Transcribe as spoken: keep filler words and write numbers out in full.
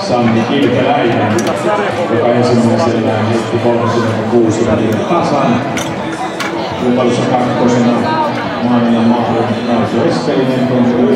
Sanni Kilpeläinen, joka ensimmäisellään heitti kolmekymmentäkuusi tasan. Kilpailussa kakkosena Maanila Mahlun Rausu Eskelinen.